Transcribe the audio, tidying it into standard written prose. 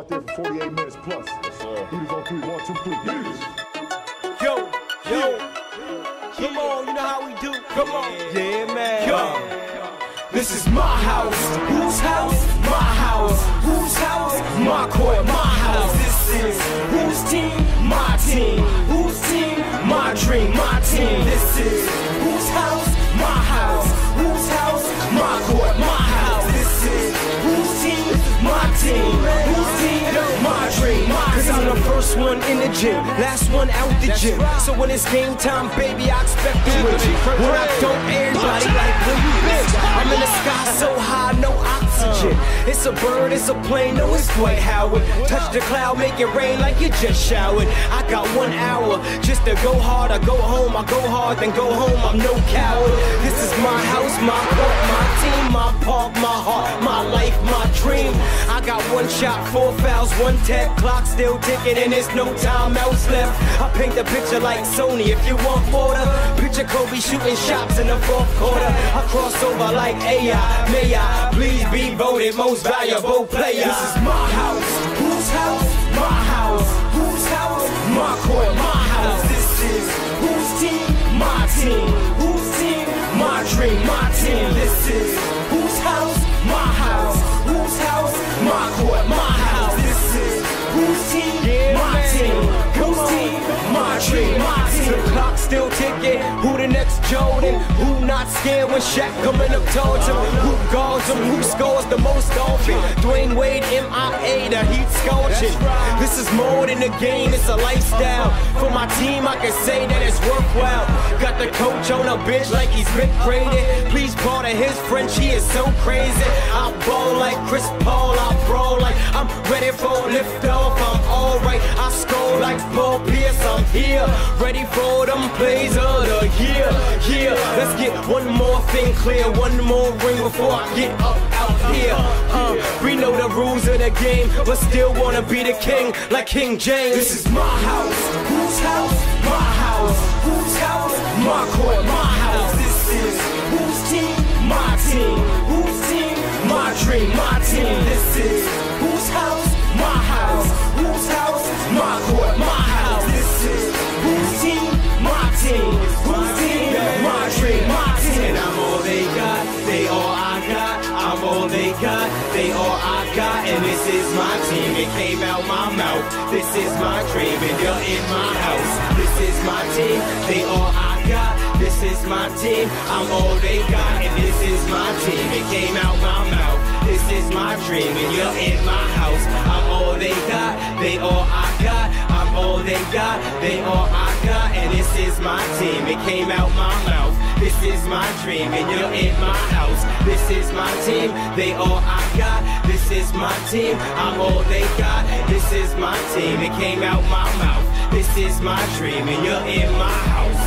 out there for 48 minutes plus. Yes, sir. Heaters on 3, 1, 2, 3. Heaters. Yo, come on, you know how we do. Come on, yeah, man. Yo, this is my house. Whose house? My house. Whose house? My court. My house. This is whose team? My team. Whose team? My dream. My team. This is whose house? My house. Whose house? My court. My house. This is whose team? My team. Whose team? My dream. Cause I'm the first one in the gym, last one out the gym. So when it's game time, baby, I expect to win. When I don't, everybody like, where you been? I'm in the sky so high, no oxygen. It's a bird, it's a plane, no, it's Dwight Howard. Touch the cloud, make it rain like you just showered. I got 1 hour just to go hard. I go home, I go hard, then go home. I'm no coward. This is my house, my court, my team, my park, my heart, my life, my dream. I got 1 shot, 4 fouls, 1 tap, clock still ticking, and there's no timeouts left. I paint the picture like Sony. If you want water, picture Kobe shooting shots in the 4th quarter. I cross over like AI. May I please be voted most valuable player? This is my house. Whose house? My house. Whose house? My court. My house. This is whose team? My team. Whose team? My dream. My team. This is whose house? My house. Whose house? My court. My house. This is whose team? My team. Whose team? My dream. My team. The clock still ticking. Who the next Jordan? Who not scared when Shaq coming up towards him? Who guards him? Who scores the most often? Dwayne Wade, MIA, the Heat scorching. This is more than a game, it's a lifestyle. For my team, I can say that it's worthwhile. Got the coach on a bench like he's been traded. Please pardon his French, he is so crazy. I ball like Chris Paul, I brawl like I'm ready for liftoff. I'm alright, I score like Paul Pierce. I'm here, ready for them plays of the year. Yeah, let's get one more thing clear, one more ring before I get up out here. We know the rules of the game, but still wanna be the king like King James. This is my house. Whose house? My house. Whose house? My court. My house. This is whose team? My team. Whose team? My dream. My team. This is whose house? My house. Whose house? My court. My house. This is whose team? My team. Whose team? My dream. My team. And I'm all they got. They all I got. I'm all they got. They all I got. And this is my team. It came out my mouth. This is my dream. And you're in my house. This is my team. They all I got. This is my team. I'm all they got. And this is my team. It came out my mouth. This is my dream. And you're in my house. I'm all they got. They all I got. I'm all they got. They all I got. And this is my team. It came out my mouth. This is my dream. And you're in my house. This is my team. They all I got. This is my team. I'm all they got. This is my team. It came out my mouth. This is my dream. And you're in my house.